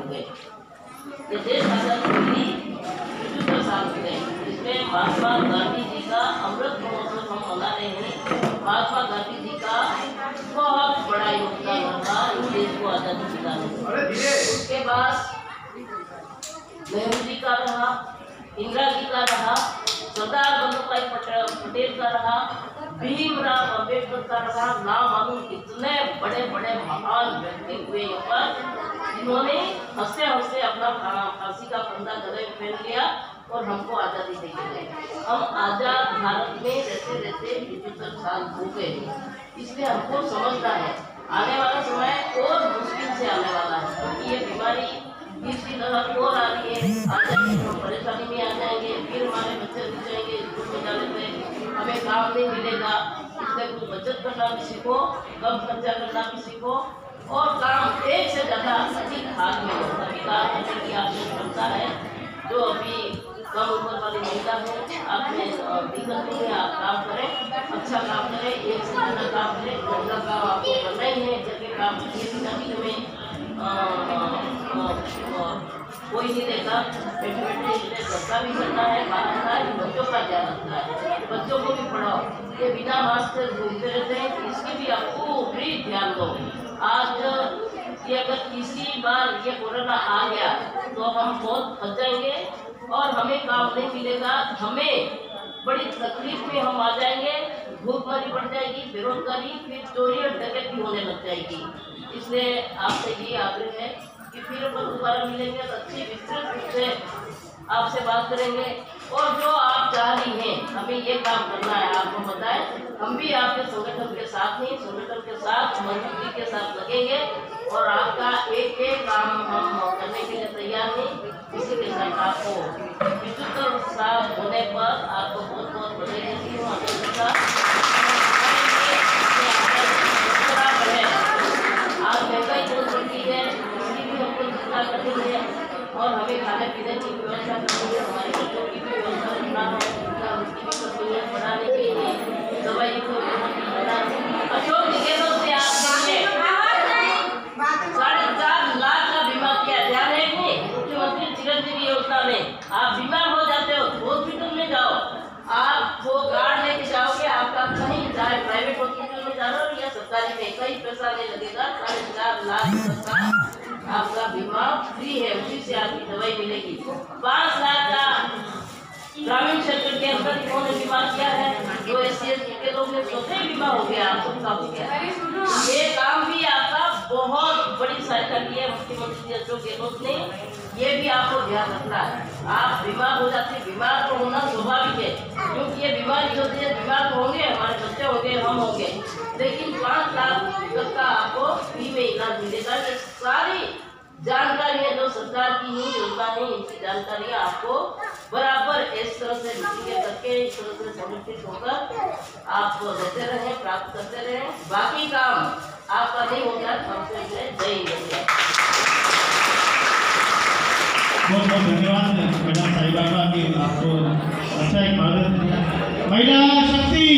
गए। ये देश आजाद हुई 75 साल हो गए। इसमें महात्मा गांधी जी का अमृत महोत्सव हम मना रहे हैं। महात्मा गांधी जी का बहुत बड़ा योगदान रहा इस देश को आजादी दिलाने में। उसके बाद नेहरू जी का रहा, इंदिरा जी का रहा, सरदार वल्लभ भाई पटेल का रहा, भीमराव अम्बेडकर का रहा। नामालूम इतने बड़े बड़े महान व्यक्ति हुए यहाँ पर, जिन्होंने हंसते हंसते अपना फांसी का फंदा गले में पहन लिया और हमको आज़ादी दे गए। हम आज़ाद भारत में रहते रहते 75 साल हो गए। इसलिए हमको समझना है आने वाला समय और मुश्किल से आने वाला है, क्योंकि ये बीमारी तीसरी लहर और आ रही है। आ जाएंगे हम परेशानी में आ जाएंगे, फिर हमारे बच्चे रुक जाएंगे स्कूल में जाने से, हमें काम नहीं मिलेगा। इसलिए कुछ बचत करना भी सीखो, कम खर्चा करना भी सीखो और काम एक से ज़्यादा अधिक भाग में हो। अभी काम करने की आपको क्षमता है। जो अभी कम उम्र वाली महिला है, आप में दिक्कत नहीं है, आप काम करें, अच्छा काम करें, एक से ज़्यादा काम करें। घर का काम आपको करना ही है, घर के काम ये भी नहीं हमें कोई नहीं देता। बैठे बैठे इसलिए सबका भी करना है, बाहर का है, बच्चों का ध्यान रखना है, बच्चों को भी पढ़ाओ। ये बिना मास्क से घूमते रहते हैं, इसकी भी आप पूरी ध्यान दो। आज ये अगर तीसरी बार ये कोरोना आ गया तो हम बहुत फंस जाएंगे और हमें काम नहीं मिलेगा, हमें बड़ी तकलीफ में हम आ जाएंगे। भूखमरी बढ़ जाएगी, बेरोजगारी, फिर चोरी और डकैती होने लग जाएगी। इसलिए आपसे ये आग्रह है कि फिर हम दोबारा मिलेंगे तो अच्छी विस्तृत रूप से आपसे बात करेंगे। और जो आप चाह रही हैं हमें ये काम करना है, आपको बताएं, हम भी आपके संगठन के साथ हैं, संगठन के साथ मजबूती के साथ लगेंगे और आपका एक एक काम हम करने के लिए तैयार हैं। इसी के साथ आपको 75 साल होने पर आपको बहुत बहुत बधाई देती हूँ। आज महंगाई बहुत बढ़ती है, इसकी भी हमको चिंता करनी है और हमें खाने पीने की व्यवस्था करनी है, हमारे बच्चों की भी व्यवस्था रखना है, उसकी भी करनी है, पढ़ाने के लिए दवाई को अशोक निकेतन से आपने 4.5 लाख का बीमा किया। ध्यान है कि मुख्यमंत्री चिरंजीवी योजना में आप बीमार हो जाते हो हॉस्पिटल में जाओ, आप वो कार्ड लेके जाओगे, आपका कहीं चाहे प्राइवेट हॉस्पिटल में जा रहे हो या सरकारी में कहीं पैसा नहीं लगेगा। 4.5 लाख का आपका बीमा फ्री है, उसी से आपकी दवाई मिलेगी। 5 लाख का ग्रामीण क्षेत्र के अंदर इन्होंने बीमा किया है, जो SC के लोग ने सोचे बीमा हो गया, आप सबका हो गया। ये काम भी आपका बहुत बड़ी सहायता की है मुख्यमंत्री अशोक गहलोत ने, ये भी आपको ध्यान रखना है। आप बीमार हो जाते हैं, बीमार तो होना स्वाभाविक है, क्योंकि ये बीमारी होती है, बीमार तो होंगे, हमारे बच्चे होंगे, हम होंगे, लेकिन 5 लाख तक का आपको फ्री में इलाज मिलेगा। ये सारी जानकारी है जो सरकार की ही योजना है, इनकी जानकारी आपको बराबर इस तरह से मीटिंग करके इस तरह से संगठित होकर आप देते रहें, प्राप्त करते रहें। बाकी काम आपका नहीं होगा, हमसे जय हिंद। बहुत बहुत धन्यवाद मैडम साहिबा की, आपको अच्छा एक मार्गदर्शन दिया। महिला शक्ति,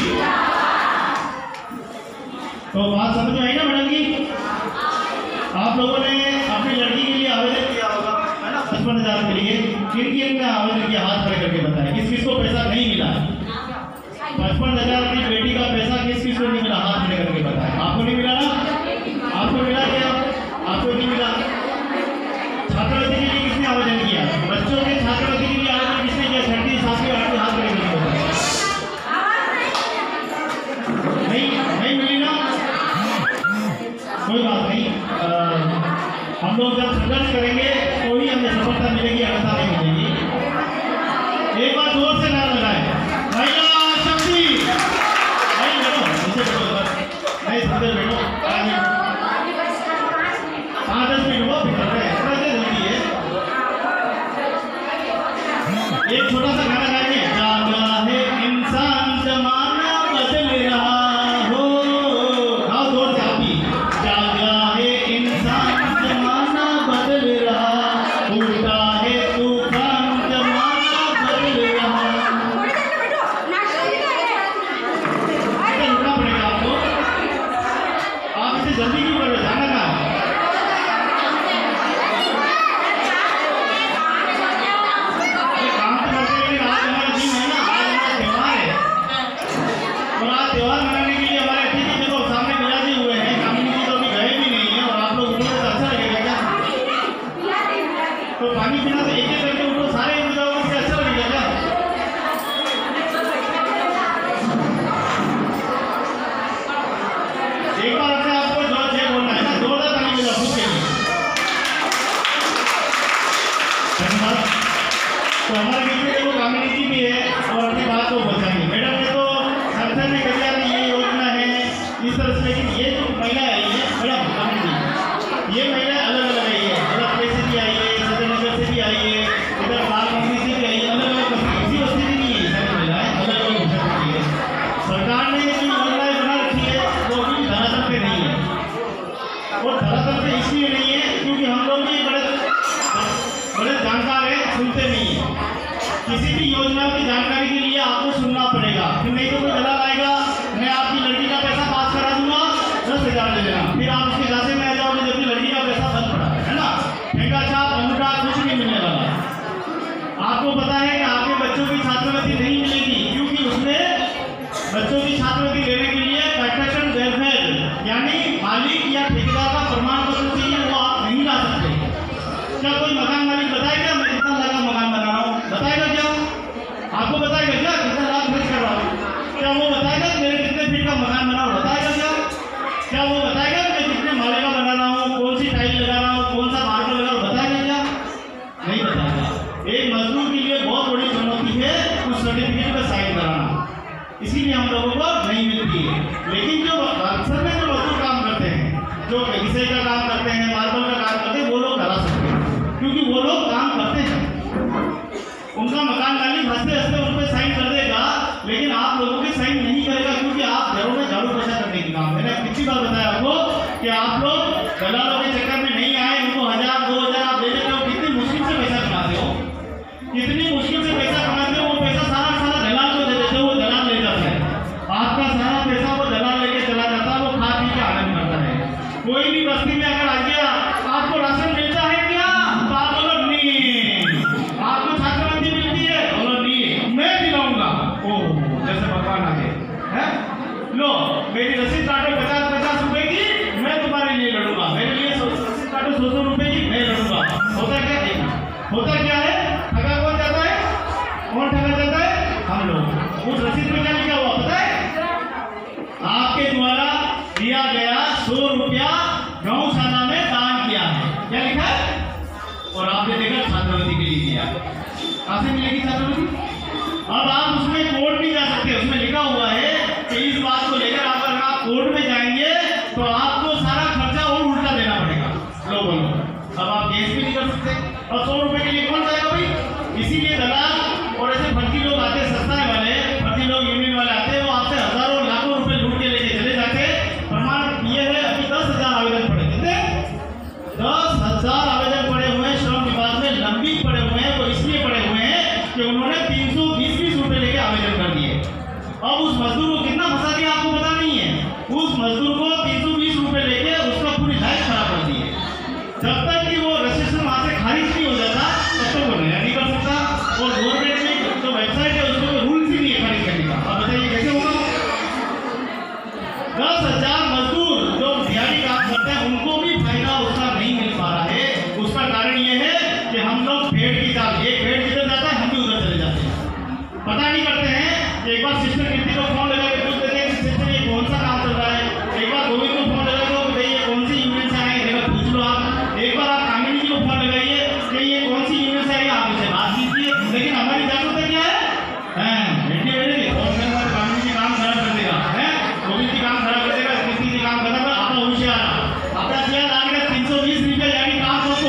तो बात समझ में आई ना मैडम की? आप लोगों ने अपनी लड़की के लिए आवेदन किया होगा है ना, 55,000 के लिए। किन ने आवेदन किया, हाथ खड़े करके बताएं। किस किस को पैसा नहीं मिला? 55,000 की बेटी का पैसा किस किस को नहीं मिला, हाथ खड़े करके बताएं। आपको नहीं मिला ना? आपको मिला क्या? आपको नहीं मिला? छात्रवृत्ति के लिए किसने आवेदन किया? बच्चों के छात्रवृत्ति के लिए आवेदन किसने किया? 6वीं 7वीं 8वीं, हाथ खड़े करके बताएं। नहीं मिली ना? कोई बात नहीं, हम लोग जब संघर्ष करेंगे तो ही हमें सफलता मिलेगी, अन्यथा नहीं मिलेगी। एक बार जोर से नारा लगाए, महिला शक्ति। नहीं बैठो, नीचे बैठो, नहीं समझे बैठो, 5-10 मिनट वो फिर करते हैं, थोड़ा देर जल्दी है। एक छोटा सा गाना गाएंगे, जागा है इंसान जमाना बदल रहा हो। हाँ जोर से आप भी, जागा है इंसान जमाना बदल रहा, उठा है तूफान जमाना बदल रहा। योजनाओं की जानकारी के लिए आपको सुनना पड़ेगा, फिर नहीं तो कोई दलाल आएगा, मैं आपकी लड़की का पैसा पास करा दूंगा, 10,000 दे देना, फिर आप उसके जांचे में आ जाओगे जबकि लड़की का पैसा बंद पड़ा है ना। ठेका छाप अंगूठा कुछ नहीं मिलने वाला। आपको पता है कि आपके बच्चों की छात्रवृत्ति नहीं मिलेगी, क्योंकि उसमें बच्चों की छात्रवृत्ति लेने के लिए कंस्ट्रक्शन वेलफेयर यानी मालिक या ठेकेदार का प्रमाण पत्र चाहिए, वो आप नहीं ला सकते। क्या कोई मकान मालिक बताएगा मैं कितना लाख का मकान बना रहा हूँ? बताएगा क्या? आपको बताएगा क्या कितना लाख खर्च कर रहा हूँ? क्या वो बताएगा मेरे कितने फीट का मकान बना रहा हूँ? बताएगा क्या? क्या वो बताएगा मैं कितने माले का बना रहा हूँ, कौन सी टाइल लगा रहा हूँ, कौन सा मार्बल लगा रहा हूँ? बताएगा क्या? नहीं बताएगा। एक मजदूर के लिए बहुत बड़ी चुनौती है उस सर्टिफिकेट पर साइन कराना, इसीलिए हम लोगों को नहीं मिलती है। लेकिन जो अक्सर में जो मजदूर काम करते हैं, जो हिस्से का काम करते हैं, मार्बल का काम करते हैं, वो लोग करा सकते हैं, क्योंकि वो लोग काम करते हैं। उनका मकान मालिक हंसते हंसते उन पर साइन कर देगा, लेकिन आप लोगों के साइन नहीं करेगा, क्योंकि आप घरों में झाड़ू पोछा करने की काम। मैंने कितनी बार बताया आपको कि आप लोग दलालों के चक्कर में नहीं आए, उनको 1000 2000 आप दे देते हो, कितनी मुश्किल से पैसा कमाते हो, कितनी मुश्किल से पैसा कमाते हो, वो पैसा सारा सारा दलाल को दे देते हो, वो दलाल ले जाता है आपका सारा पैसा, वो दलाल लेके चला जाता है, वो खा पी के आनंद करता है। कोई भी बस्ती में अगर आ गया आपको राशन मिलता है क्या? तो आप बोलो नहीं। आपको छात्रवृत्ति मिलती है? बोलो नहीं, मैं दिलाऊंगा। ओह जैसे भगवान आ गए हैं। लो मेरी रसीद काटो 50-50 रुपए की, मैं तुम्हारे लिए लड़ूंगा, मेरे लिए रसीद काटो 100 रुपए की, मैं लड़ूंगा। होता क्या है? होता क्या है? ठगा कौन जाता है? कौन ठगा जाता है? हम लोग। उस रसीद में क्या लिखा हुआ पता है? आपके द्वारा दिया गया 100 रुपया गौशाला में दान किया है, क्या लिखा है? और आपने देखा छात्रवृत्ति के लिए दिया। कहाँ से मिलेगी छात्रवृत्ति? अब आप उसमें कोर्ट भी जा सकते हैं, उसमें लिखा हुआ है कि इस बात को लेकर अगर आप कोर्ट में जाएंगे तो आपको सारा खर्चा और उल्टा देना पड़ेगा लोगों को। अब आप केस भी नहीं कर सकते, और 100 रुपए के लिए कौन जाएगा भाई? इसीलिए दलाल और ऐसे फर्जी लोग आते हैं, सस्ता वाले फर्जी लोग यूनियन वाले आते हैं, वो आपसे हजारों लाखों रुपए लूट के लेके चले जाते हैं। प्रमाण ये है अभी 10,000 आवेदन पड़े, कितने? 10,000 आवेदन पड़े हुए हैं श्रम विभाग में, लंबित पड़े हुए हैं। वो इसलिए पड़े हुए हैं कि उन्होंने 320 रुपए लेके आवेदन कर दिए। अब उस मजदूर को कितना फंसा दिया आपको पता नहीं है। उस मजदूर को 320 रुपए लेके उसका पूरी लाइफ खराब कर दी है। जब तक कि वो रजिस्ट्रेशन वहां से खारिज नहीं हो जाता तब तक वो नया नहीं कर सकता, और गवर्नमेंट में जो वेबसाइट है उसमें कोई रूल्स ही नहीं है खारिज करने का। अब बताइए कैसे होगा? 10,000 मजदूर जो दिहाड़ी काम करते हैं उनको भी फायदा उसका नहीं मिल पा रहा है। उसका कारण ये है कि हम लोग भेड़ की चाल, एक भेड़ किधर जाता है हम भी उधर चले जाते हैं, पता नहीं करते हैं। एक बार सिस्टर कीर्ति को फोन लगा के पूछ देते हैं कि सिस्टर ये कौन सा काम चल रहा है। एक बार गोविंद को फोन लगा दो भाई ये कौन सी यूनियन से आए, एक बार पूछ लो आप। एक बार आप कामिनी जी को फोन लगाइए कि ये कौन सी यूनियन से आई, आप इसे बात कीजिए। लेकिन हमारी जागरूकता क्या है? कामिनी जी काम खराब कर देगा, गोविंद जी काम खराब कर देगा, कीर्ति जी काम खराब कर, आप होशियार अपना क्या लागेगा 320 रुपये यानी काम को।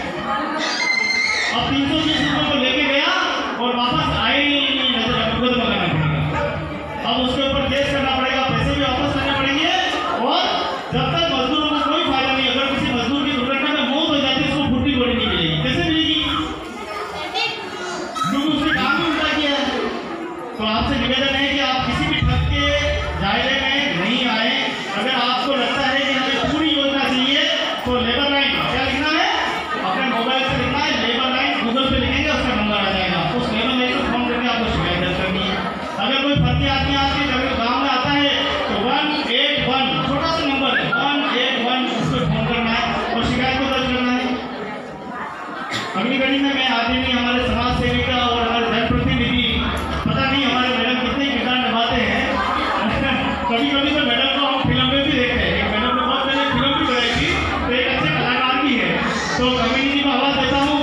अब 320 रुपये को लेके गया और वापस आए ही नहीं, खुद लगाना पड़ेगा। अब उसके ऊपर केस करना पड़ेगा, पैसे भी वापस करने पड़ेंगे, और जब तक मजदूरों को कोई फायदा नहीं। अगर किसी मजदूर की दुर्घटना में मौत हो जाती है उसको फुट्टी गोली नहीं मिलेगी। कैसे मिलेगी? क्योंकि उसने काम भी उल्टा किया है। तो आपसे निवेदन है कि आप किसी भी ठग के दायरे में नहीं आए। अगर आपको लगता है कि हमें पूरी योजना चाहिए तो लेबर लाइन क्या लिखना है? अपने मोबाइल से लिखना है लेबर लाइन, गूगल पे लिखेंगे उसका नंबर आ जाएगा, उस लेबर लाइन को फोन करके आपको शिकायत दर्ज करनी है। अगर कोई फर्जी आदमी आपके गाँव में आता है तो 181 छोटा सा नंबर है 181 उस पर फोन करना है और शिकायत को दर्ज करना है। अगली घड़ी में मैं आदमी हमारे समाज सेविका और हमारे जनप्रतिनिधि, पता नहीं हमारे मैडम कितने किरदार निभाते हैं। कभी कभी तो मैडम को हम फिल्म में भी देखते हैं। मैडम ने बहुत पहले फिल्म भी बनाई थी, तो एक अच्छे कलाकार भी है। तो कम्युनिटी को आवाज़ देता हूँ